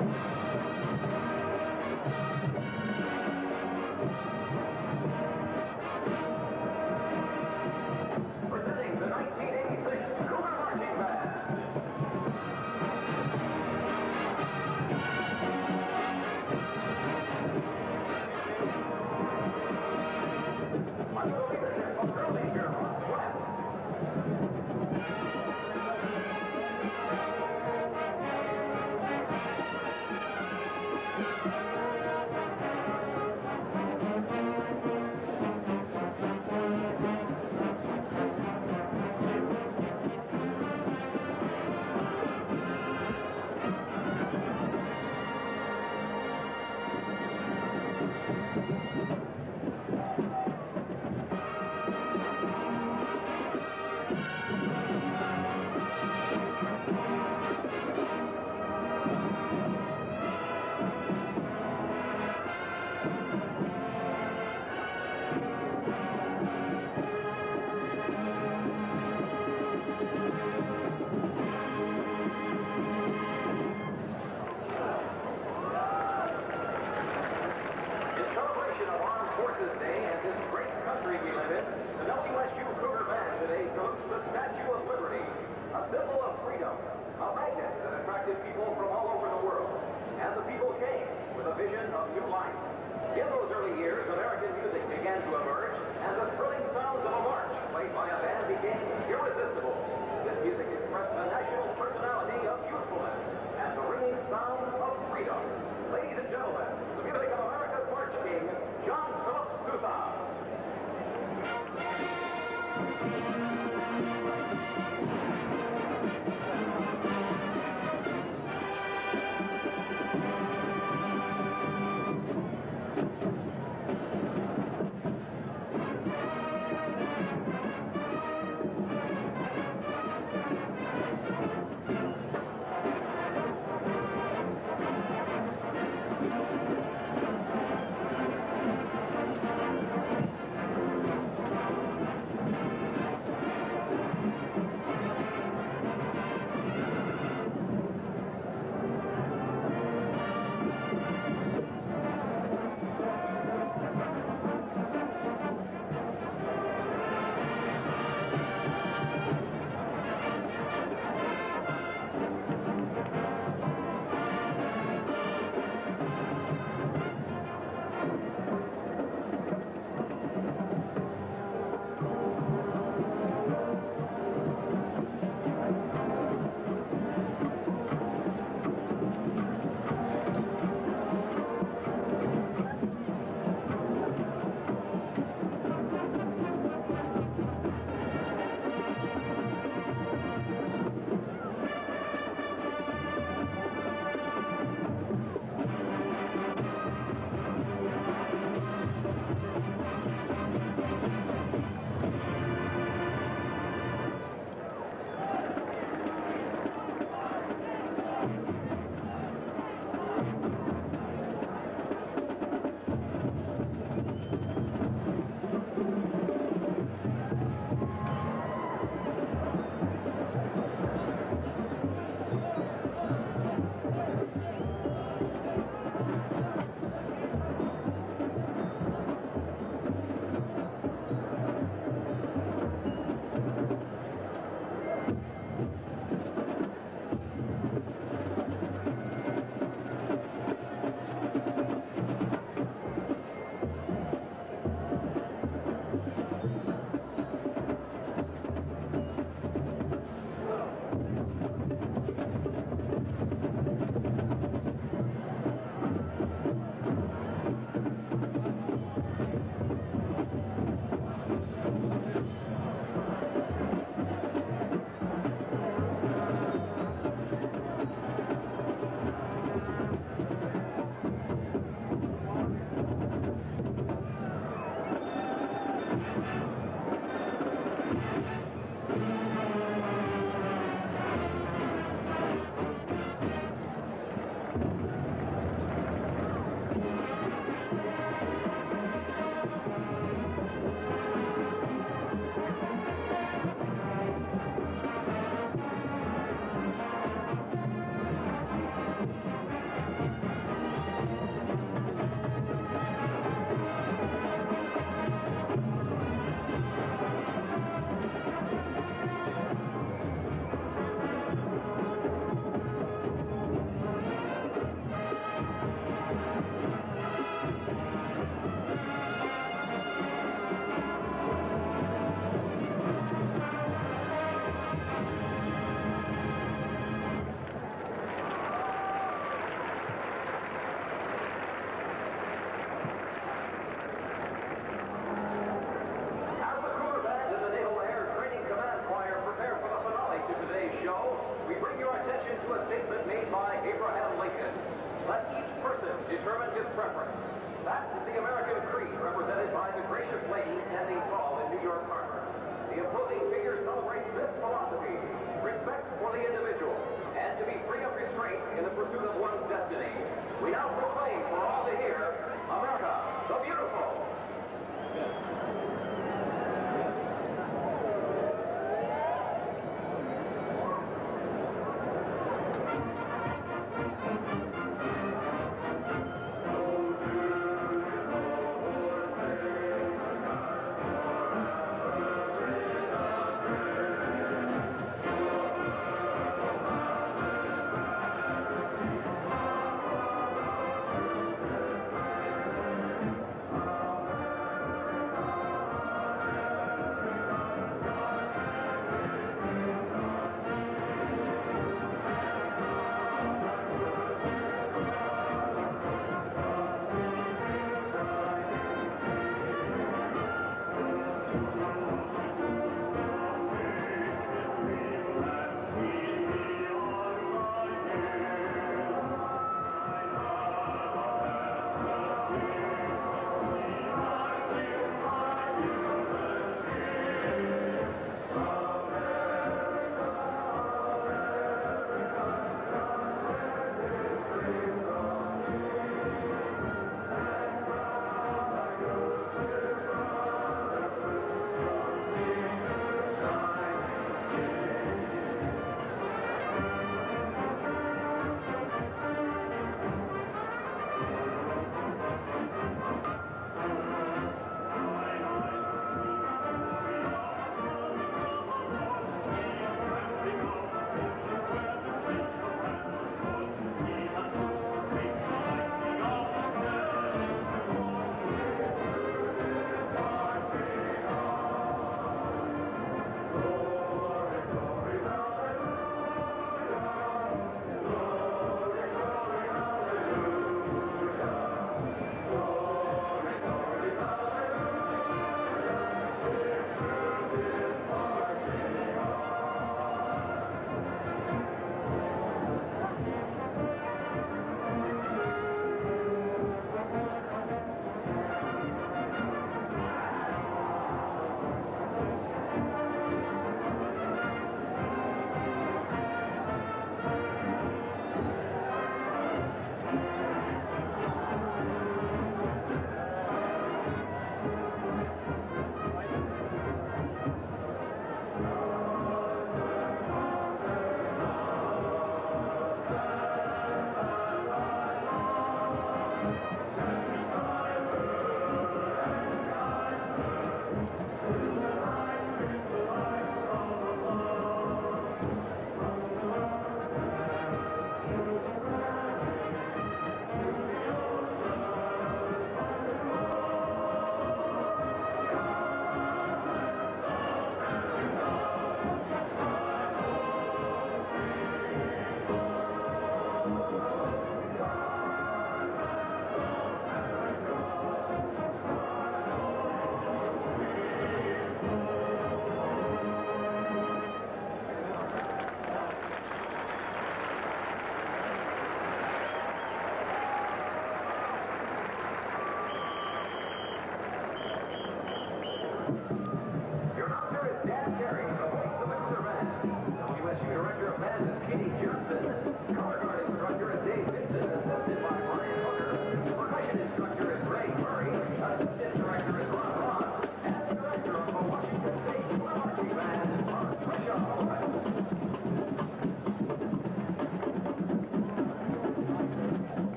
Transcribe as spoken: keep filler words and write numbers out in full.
Presenting the nineteen eighty-six Cougar Marching Band. Under the leadership of their leader, West. Forces Day and this great country we live in, the W S U Cougar Band today salutes the Statue of Liberty, a symbol of freedom, a magnet that attracted people from all over the world. And the people came with a vision of new life. In those early years, American music began to emerge, and the thrilling sounds of a march played by a band became irresistible. This music expressed the national personality of youthfulness and the ringing sound of freedom. Ladies and gentlemen, the music of America's March King, John Philip Sousa. preference. That is the American creed represented by the gracious lady standing tall in New York Harbor. The imposing figure celebrates this philosophy: respect for the individual, and to be free of restraint in the pursuit of one's destiny. We now proclaim for all to hear, America.